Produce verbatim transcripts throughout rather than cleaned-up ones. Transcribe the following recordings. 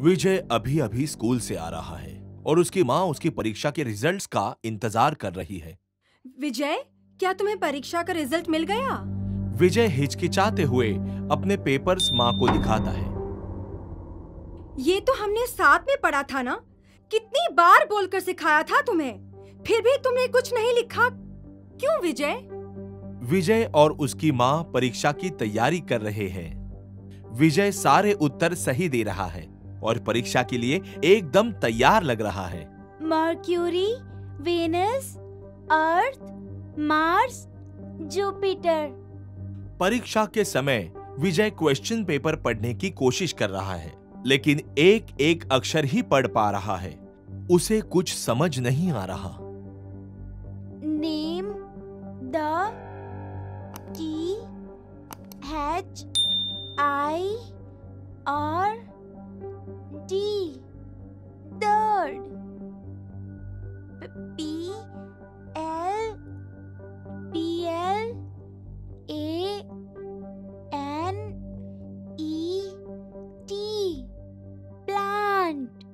विजय अभी अभी स्कूल से आ रहा है और उसकी माँ उसकी परीक्षा के रिजल्ट्स का इंतजार कर रही है। विजय, क्या तुम्हें परीक्षा का रिजल्ट मिल गया? विजय हिचकिचाते हुए अपने पेपर्स माँ को दिखाता है। ये तो हमने साथ में पढ़ा था ना? कितनी बार बोलकर सिखाया था तुम्हें, फिर भी तुमने कुछ नहीं लिखा। क्यों विजय? विजय और उसकी माँ परीक्षा की तैयारी कर रहे हैं। विजय सारे उत्तर सही दे रहा है और परीक्षा के लिए एकदम तैयार लग रहा है। Mercury, Venus, Earth, Mars, Jupiter. परीक्षा के समय विजय क्वेश्चन पेपर पढ़ने की कोशिश कर रहा है, लेकिन एक एक अक्षर ही पढ़ पा रहा है। उसे कुछ समझ नहीं आ रहा। Name the T H I R D third, P L P L A N E T planet,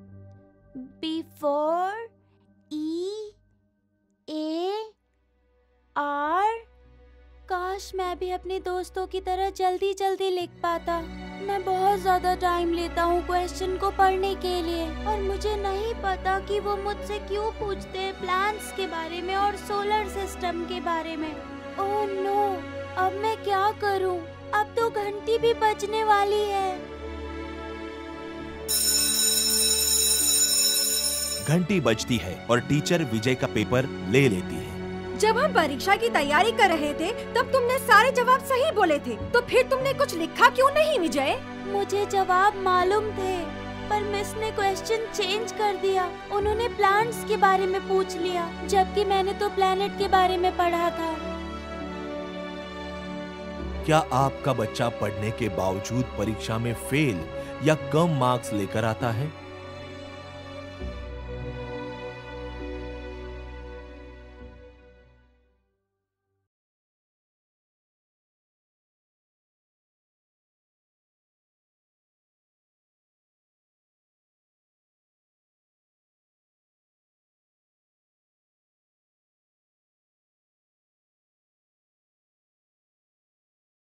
before E A R. काश मैं भी अपने दोस्तों की तरह जल्दी जल्दी लिख पाता। मैं बहुत ज्यादा टाइम लेता हूँ क्वेश्चन को पढ़ने के लिए और मुझे नहीं पता कि वो मुझसे क्यों पूछते हैं प्लैनेट्स के बारे में और सोलर सिस्टम के बारे में। ओह नो, अब मैं क्या करूँ? अब तो घंटी भी बजने वाली है। घंटी बजती है और टीचर विजय का पेपर ले लेती है। जब हम परीक्षा की तैयारी कर रहे थे तब तुमने सारे जवाब सही बोले थे, तो फिर तुमने कुछ लिखा क्यों नहीं विजय? मुझे जवाब मालूम थे, पर मिस ने क्वेश्चन चेंज कर दिया। उन्होंने प्लांट्स के बारे में पूछ लिया, जबकि मैंने तो प्लेनेट के बारे में पढ़ा था। क्या आपका बच्चा पढ़ने के बावजूद परीक्षा में फेल या कम मार्क्स लेकर आता है?